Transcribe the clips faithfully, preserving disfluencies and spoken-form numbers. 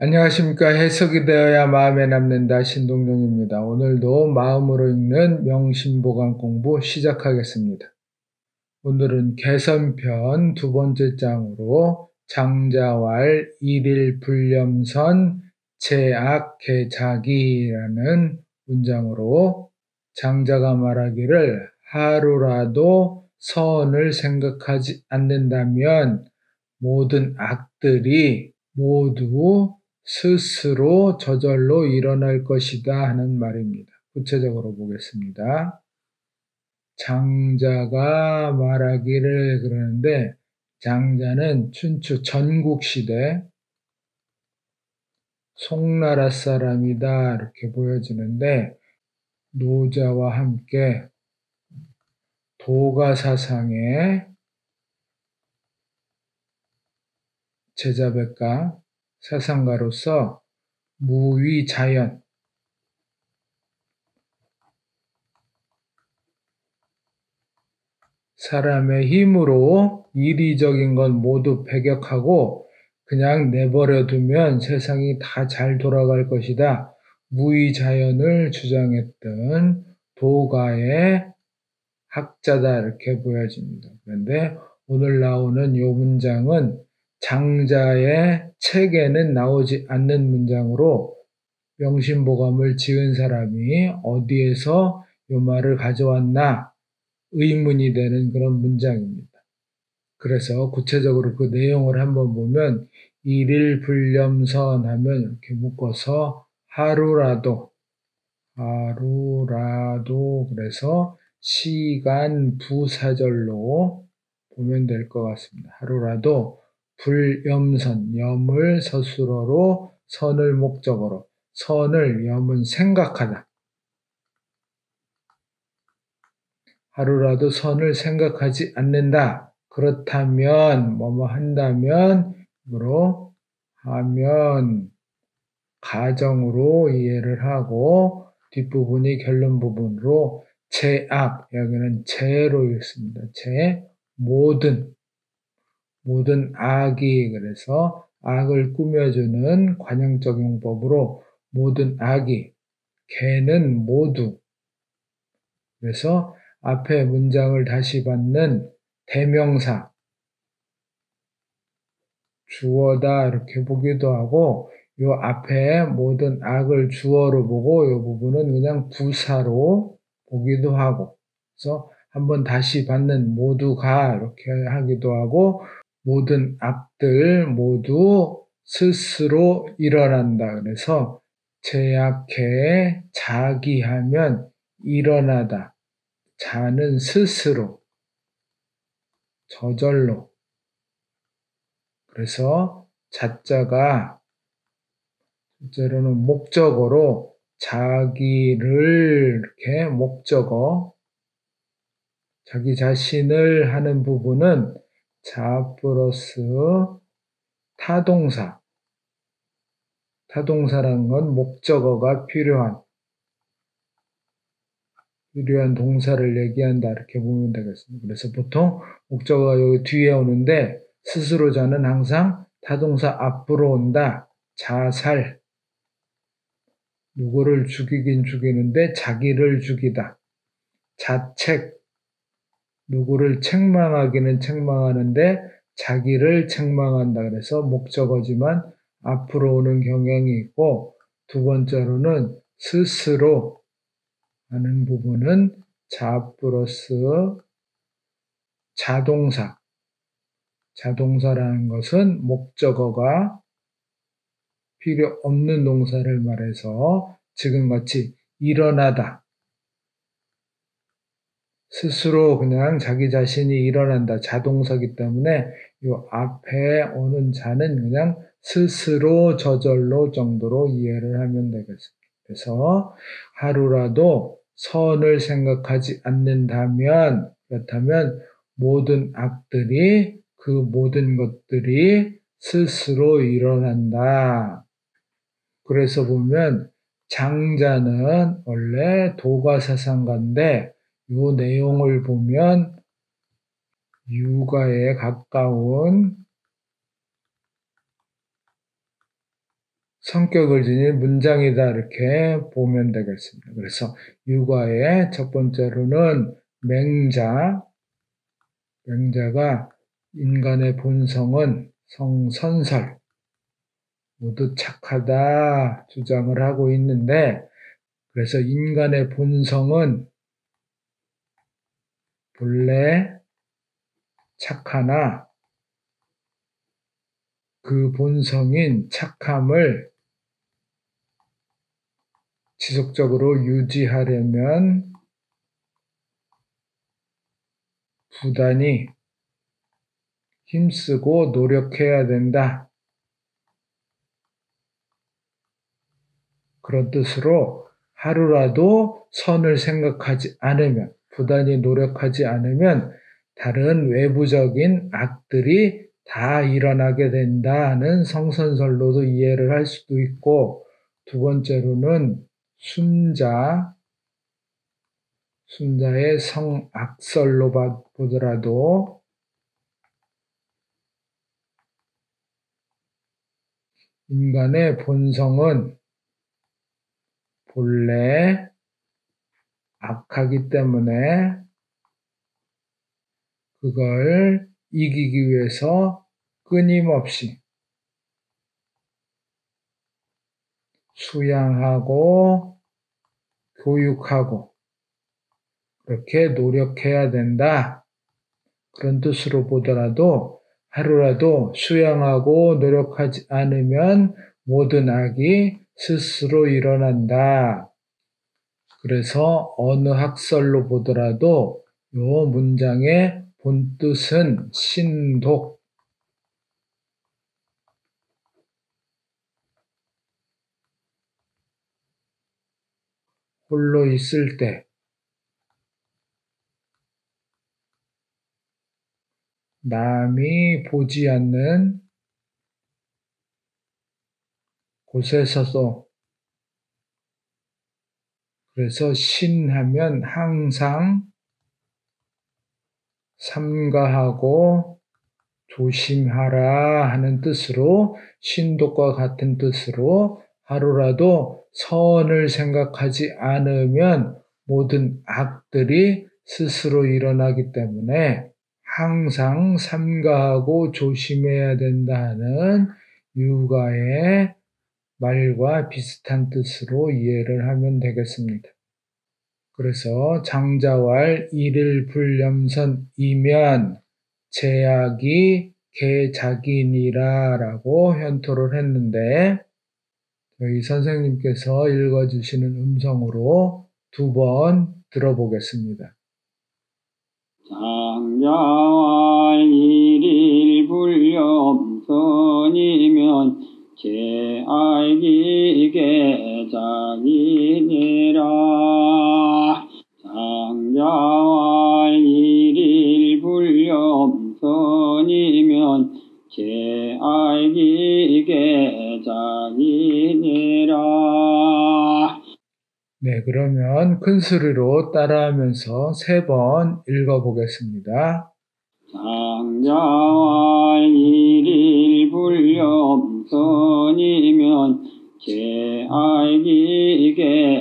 안녕하십니까. 해석이 되어야 마음에 남는다. 신동룡입니다. 오늘도 마음으로 읽는 명심보감 공부 시작하겠습니다. 오늘은 개선편 두 번째 장으로 장자왈 일일불념선 제악개자기라는 문장으로 장자가 말하기를 하루라도 선을 생각하지 않는다면 모든 악들이 모두 스스로 저절로 일어날 것이다 하는 말입니다. 구체적으로 보겠습니다. 장자가 말하기를 그러는데, 장자는 춘추 전국시대 송나라 사람이다 이렇게 보여지는데, 노자와 함께 도가사상의 제자백가 사상가로서 무위자연, 사람의 힘으로 이리적인 건 모두 배격하고 그냥 내버려 두면 세상이 다 잘 돌아갈 것이다. 무위자연을 주장했던 도가의 학자다 이렇게 보여집니다. 그런데 오늘 나오는 이 문장은 장자의 책에는 나오지 않는 문장으로 명심보감을 지은 사람이 어디에서 이 말을 가져왔나 의문이 되는 그런 문장입니다. 그래서 구체적으로 그 내용을 한번 보면 일일불념선 하면 이렇게 묶어서 하루라도 하루라도 그래서 시간 부사절로 보면 될 것 같습니다. 하루라도 불염선, 염을 서술어로 선을 목적어로, 선을 염은 생각하다. 하루라도 선을 생각하지 않는다. 그렇다면 뭐뭐 한다면 으로 하면 가정으로 이해를 하고 뒷부분이 결론 부분으로 제악, 여기는 제로 읽습니다. 제 모든 모든 악이, 그래서 악을 꾸며주는 관형적용법으로 모든 악이, 개는 모두, 그래서 앞에 문장을 다시 받는 대명사, 주어다 이렇게 보기도 하고, 요 앞에 모든 악을 주어로 보고 요 부분은 그냥 부사로 보기도 하고, 그래서 한번 다시 받는 모두가 이렇게 하기도 하고, 모든 악들 모두 스스로 일어난다. 그래서 제약해 자기하면 일어나다. 자는 스스로, 저절로. 그래서 자자가 실제로는 목적어로 자기를 이렇게 목적어, 자기 자신을 하는 부분은 자 플러스 타동사. 타동사라는 건 목적어가 필요한, 필요한 동사를 얘기한다 이렇게 보면 되겠습니다. 그래서 보통 목적어가 여기 뒤에 오는데 스스로 자는 항상 타동사 앞으로 온다. 자살, 누구를 죽이긴 죽이는데 자기를 죽이다. 자책, 누구를 책망하기는 책망하는데 자기를 책망한다. 그래서 목적어지만 앞으로 오는 경향이 있고, 두 번째로는 스스로 하는 부분은 자 플러스 자동사. 자동사라는 것은 목적어가 필요 없는 동사를 말해서 지금같이 일어나다. 스스로 그냥 자기 자신이 일어난다. 자동사기 때문에 이 앞에 오는 자는 그냥 스스로 저절로 정도로 이해를 하면 되겠습니다. 그래서 하루라도 선을 생각하지 않는다면, 그렇다면 모든 악들이, 그 모든 것들이 스스로 일어난다. 그래서 보면 장자는 원래 도가사상가인데 이 내용을 보면 유가에 가까운 성격을 지닌 문장이다 이렇게 보면 되겠습니다. 그래서 육아의 첫 번째로는 맹자, 맹자가 인간의 본성은 성선설, 모두 착하다 주장을 하고 있는데, 그래서 인간의 본성은 본래 착하나 그 본성인 착함을 지속적으로 유지하려면 부단히 힘쓰고 노력해야 된다. 그런 뜻으로 하루라도 선을 생각하지 않으면, 부단히 노력하지 않으면 다른 외부적인 악들이 다 일어나게 된다는 성선설로도 이해를 할 수도 있고, 두 번째로는 순자, 순자의 성악설로 보더라도 인간의 본성은 본래 악하기 때문에 그걸 이기기 위해서 끊임없이 수양하고 교육하고 그렇게 노력해야 된다. 그런 뜻으로 보더라도 하루라도 수양하고 노력하지 않으면 모든 악이 스스로 일어난다. 그래서 어느 학설로 보더라도 이 문장의 본뜻은 신독, 홀로 있을 때 남이 보지 않는 곳에서도, 그래서 신하면 항상 삼가하고 조심하라 하는 뜻으로, 신독과 같은 뜻으로 하루라도 선을 생각하지 않으면 모든 악들이 스스로 일어나기 때문에 항상 삼가하고 조심해야 된다는 육아의 말과 비슷한 뜻으로 이해를 하면 되겠습니다. 그래서 장자왈 일일불염선이면 제약이 개작이니라 라고 현토를 했는데, 저희 선생님께서 읽어주시는 음성으로 두 번 들어보겠습니다. 장자왈 일일불염선이면 제약이 개작이니라. 장자왈 일일불염선이면 제약이 개작이니라. 네, 그러면 큰 소리로 따라하면서 세 번 읽어보겠습니다. 장자왈 일일불염선이면 제약이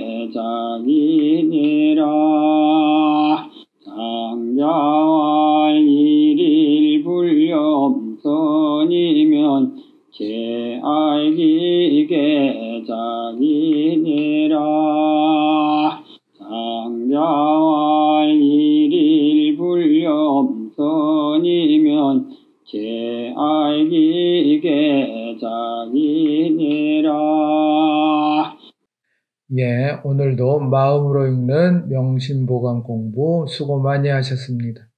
개작이니라. 장자왈 일일불염선이면 제약이 개작이니라. 장자왈 일일불염선이면 제약이 개작이니라. 예, 오늘도 마음으로 읽는 명심보감 공부 수고 많이 하셨습니다.